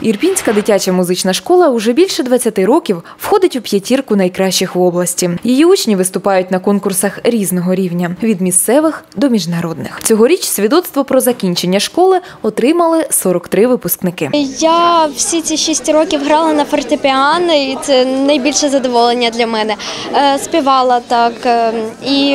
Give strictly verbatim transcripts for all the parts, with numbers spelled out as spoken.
Ірпінська дитяча музична школа уже більше двадцяти років входить у п'ятірку найкращих в області. Її учні виступають на конкурсах різного рівня – від місцевих до міжнародних. Цьогоріч свідоцтво про закінчення школи отримали сорок три випускники. Я всі ці шість років грала на фортепіано, і це найбільше задоволення для мене. Співала так і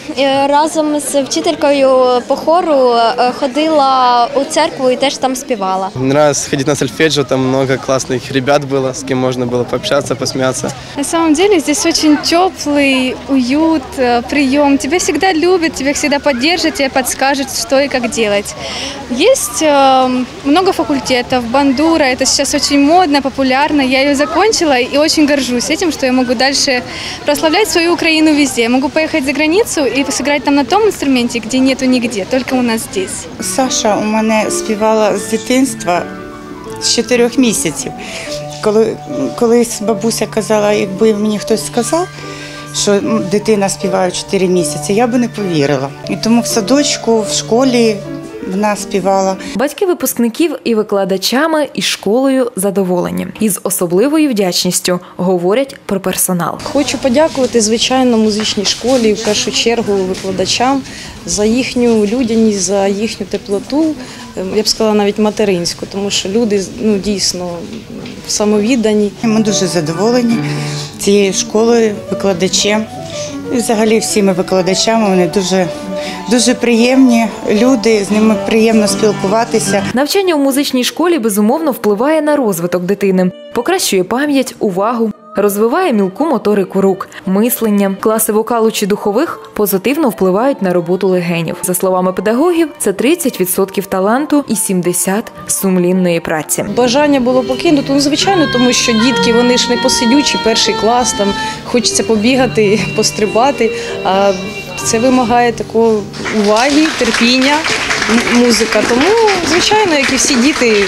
разом з вчителькою по хору ходила у церкву і теж там співала. Мне нравилось ходить на сольфеджио, там много классных ребят было, с кем можно было пообщаться, посмеяться. На самом деле здесь очень теплый уют, прием. Тебя всегда любят, тебя всегда поддержат, тебе подскажут, что и как делать. Есть много факультетов, бандура, это сейчас очень модно, популярно. Я ее закончила и очень горжусь этим, что я могу дальше прославлять свою Украину везде. Я могу поехать за границу и сыграть там на том инструменте, где нету нигде, только у нас здесь. Саша у мене співала з дитинства, з чотирьох місяців. Коли, колись бабуся казала, якби мені хтось сказав, що дитина співає чотири місяці, я би не повірила. І тому в садочку, в школі вона співала. Батьки випускників і викладачами, і школою задоволені. Із особливою вдячністю говорять про персонал. Хочу подякувати, звичайно, музичній школі, в першу чергу викладачам за їхню людяність, за їхню теплоту, я б сказала, навіть материнську, тому що люди ну, дійсно самовіддані. Ми дуже задоволені цією школою, викладачем. І взагалі всіми викладачами вони дуже Дуже приємні люди, з ними приємно спілкуватися. Навчання у музичній школі, безумовно, впливає на розвиток дитини. Покращує пам'ять, увагу, розвиває мілку моторику рук, мислення. Класи вокалу чи духових позитивно впливають на роботу легенів. За словами педагогів, це тридцять відсотків таланту і сімдесят відсотків сумлінної праці. Бажання було покинути, ну, звичайно, тому що дітки, вони ж не посидючі, перший клас, там хочеться побігати, пострибати, а це вимагає такої уваги, терпіння, музика. Тому, звичайно, як і всі діти,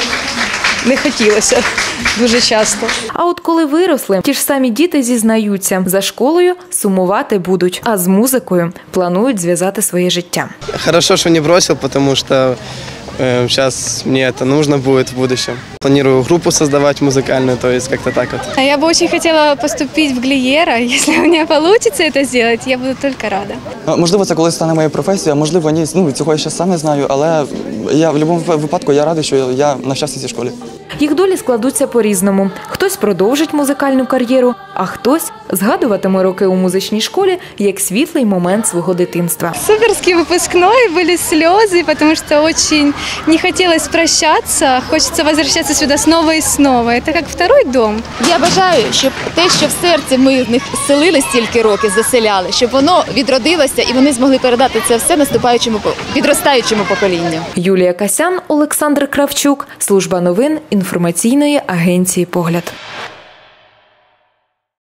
не хотілося дуже часто. А от коли виросли, ті ж самі діти зізнаються, за школою сумувати будуть, а з музикою планують зв'язати своє життя. Хорошо, что не бросил, потому что э, сейчас мне это нужно будет в будущем. Планирую группу создавать музыкальную, то есть как-то так вот. Я бы очень хотела поступить в Глиера. Если у меня получится это сделать, я буду только рада. Можливо, це колись стане моєю професією, а можливо, ні. Ну, цього я ще сам не знаю, але я в будь-якому випадку я радий, що я навчався в цій школі. Їх долі складуться по-різному. Хтось продовжить музикальну кар'єру, а хтось згадуватиме роки у музичній школі як світлий момент свого дитинства. Суперский выпускной, были слезы, потому что очень не хотелось прощаться, хочется возвращаться сюда снова и снова. Это как второй дом. Я бажаю, щоб те, що в серці ми в них селили стільки років, заселяли, щоб воно відродилося і вони змогли передати це все наступаючому, підростаючому поколінню. Юлія Касян, Олександр Кравчук, служба новин інформаційної агенції «Погляд».